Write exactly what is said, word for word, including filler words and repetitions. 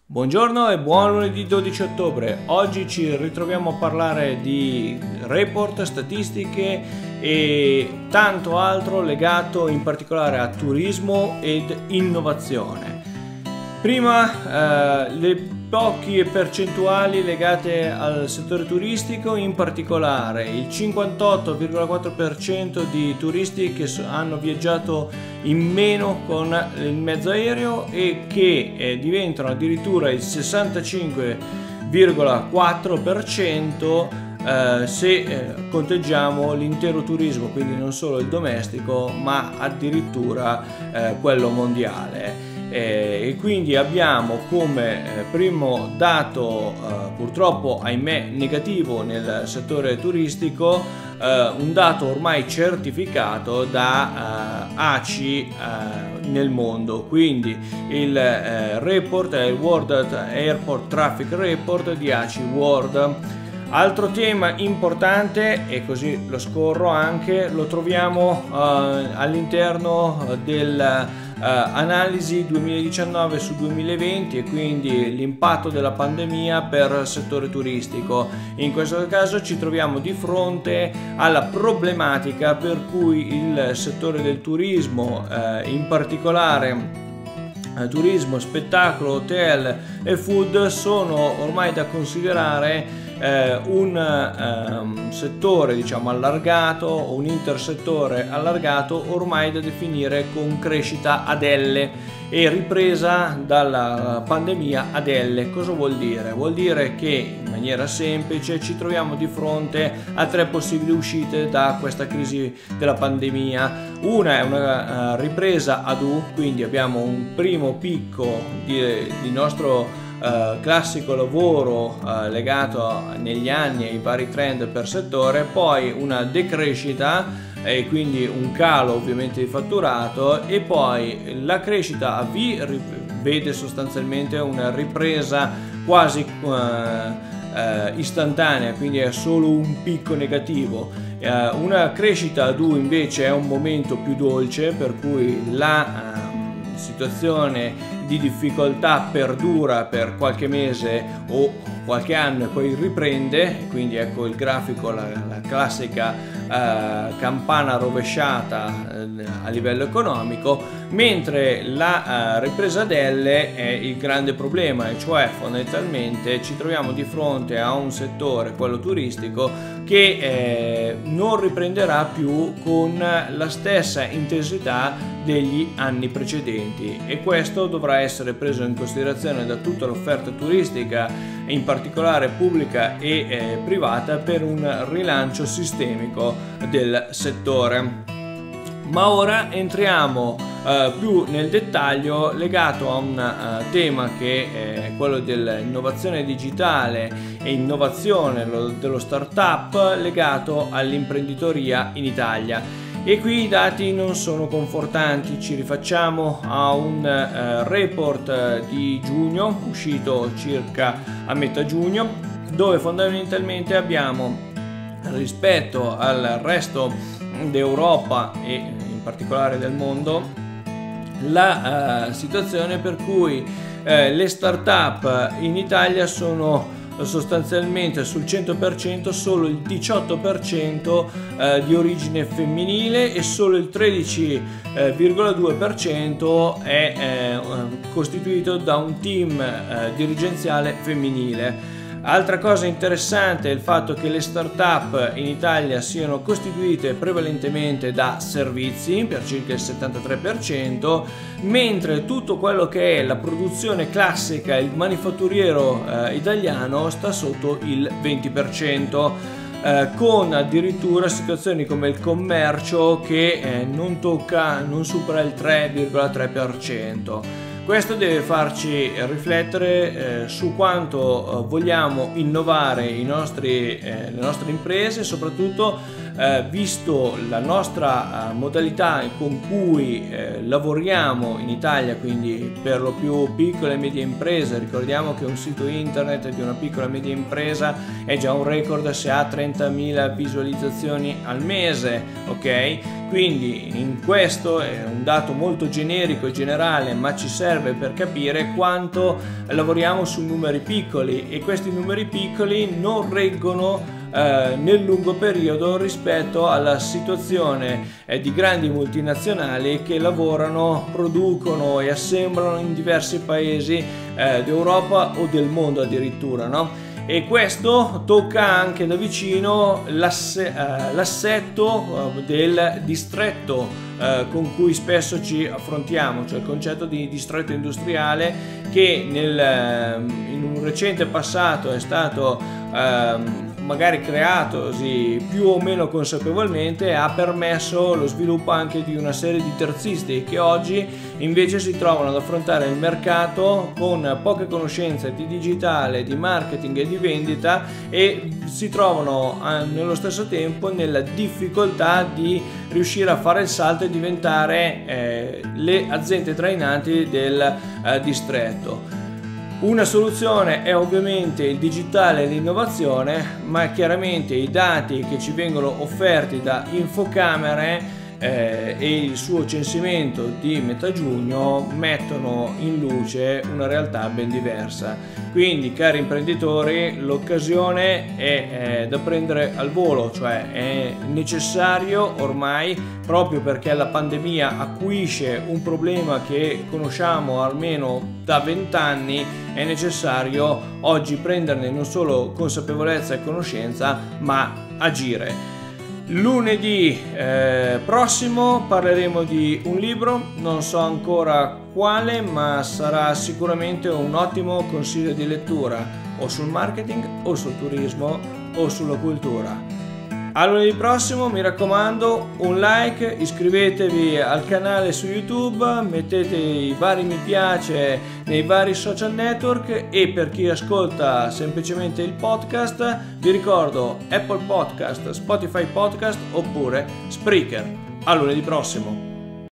Buongiorno e buon lunedì dodici ottobre. Oggi ci ritroviamo a parlare di report, statistiche e tanto altro legato in particolare a turismo ed innovazione. Prima eh, le poche percentuali legate al settore turistico, in particolare il cinquantotto virgola quattro per cento di turisti che hanno viaggiato in meno con il mezzo aereo e che eh, diventano addirittura il sessantacinque virgola quattro per cento eh, se eh, conteggiamo l'intero turismo, quindi non solo il domestico ma addirittura eh, quello mondiale. Eh, e quindi abbiamo come eh, primo dato eh, purtroppo ahimè negativo nel settore turistico eh, un dato ormai certificato da eh, A C I eh, nel mondo, quindi il eh, report è il World Airport Traffic Report di A C I World. Altro tema importante, e così lo scorro anche, lo troviamo eh, all'interno del Uh, analisi duemiladiciannove su duemilaventi e quindi l'impatto della pandemia per il settore turistico. In questo caso ci troviamo di fronte alla problematica per cui il settore del turismo, uh, in particolare turismo, spettacolo, hotel e food, sono ormai da considerare eh, un eh, settore diciamo allargato o un intersettore allargato ormai da definire con crescita ad L e ripresa dalla pandemia ad L. Cosa vuol dire? Vuol dire che in maniera semplice ci troviamo di fronte a tre possibili uscite da questa crisi della pandemia. Una è una uh, ripresa ad U, quindi abbiamo un primo picco di, di nostro Uh, classico lavoro uh, legato negli anni ai vari trend per settore, poi una decrescita e quindi un calo ovviamente di fatturato, e poi la crescita a V vede sostanzialmente una ripresa quasi uh, uh, istantanea, quindi è solo un picco negativo. Uh, una crescita ad U invece è un momento più dolce, per cui la uh, situazione di difficoltà perdura per qualche mese o qualche anno e poi riprende, quindi ecco il grafico, la, la classica eh, campana rovesciata eh, a livello economico, mentre la eh, ripresa ad L è il grande problema, e cioè fondamentalmente ci troviamo di fronte a un settore, quello turistico, che eh, non riprenderà più con la stessa intensità degli anni precedenti, e questo dovrà essere preso in considerazione da tutta l'offerta turistica, in particolare pubblica e eh, privata, per un rilancio sistemico del settore. Ma ora entriamo uh, più nel dettaglio legato a un uh, tema che è quello dell'innovazione digitale e innovazione lo, dello startup legato all'imprenditoria in Italia. E qui i dati non sono confortanti. Ci rifacciamo a un uh, report uh, di giugno, uscito circa a metà giugno, dove fondamentalmente abbiamo, rispetto al resto d'Europa e in particolare del mondo, la uh, situazione per cui uh, le start-up in Italia sono sostanzialmente sul cento per cento solo il diciotto per cento eh, di origine femminile e solo il tredici virgola due per cento è eh, costituito da un team eh, dirigenziale femminile. Altra cosa interessante è il fatto che le start-up in Italia siano costituite prevalentemente da servizi per circa il settantatré per cento, mentre tutto quello che è la produzione classica, il manifatturiero eh, italiano, sta sotto il venti per cento, eh, con addirittura situazioni come il commercio che eh, non tocca, non supera il tre virgola tre per cento. Questo deve farci riflettere eh, su quanto eh, vogliamo innovare i nostri, eh, le nostre imprese, soprattutto eh, visto la nostra eh, modalità con cui eh, lavoriamo in Italia, quindi per lo più piccole e medie imprese. Ricordiamo che un sito internet di una piccola e media impresa è già un record se ha trentamila visualizzazioni al mese, ok? Quindi in questo è un dato molto generico e generale, ma ci serve per capire quanto lavoriamo su numeri piccoli, e questi numeri piccoli non reggono Eh, nel lungo periodo rispetto alla situazione eh, di grandi multinazionali che lavorano, producono e assemblano in diversi paesi eh, d'Europa o del mondo addirittura, no? E questo tocca anche da vicino l'asse, eh, l'assetto eh, del distretto eh, con cui spesso ci affrontiamo, cioè il concetto di distretto industriale che nel, eh, in un recente passato è stato eh, magari creatosi più o meno consapevolmente, ha permesso lo sviluppo anche di una serie di terzisti che oggi invece si trovano ad affrontare il mercato con poche conoscenze di digitale, di marketing e di vendita, e si trovano nello stesso tempo nella difficoltà di riuscire a fare il salto e diventare eh, le aziende trainanti del eh, distretto. Una soluzione è ovviamente il digitale e l'innovazione, ma chiaramente i dati che ci vengono offerti da Infocamere eh, e il suo censimento di metà giugno mettono in luce una realtà ben diversa. Quindi, cari imprenditori, l'occasione è eh, da prendere al volo, cioè è necessario ormai, proprio perché la pandemia acuisce un problema che conosciamo almeno da vent'anni, è necessario oggi prenderne non solo consapevolezza e conoscenza, ma agire. Lunedì eh, prossimo parleremo di un libro, non so ancora quale, ma sarà sicuramente un ottimo consiglio di lettura, o sul marketing o sul turismo o sulla cultura. A lunedì prossimo, mi raccomando, un like, iscrivetevi al canale su YouTube, mettete i vari mi piace nei vari social network, e per chi ascolta semplicemente il podcast vi ricordo Apple Podcast, Spotify Podcast oppure Spreaker. A lunedì prossimo!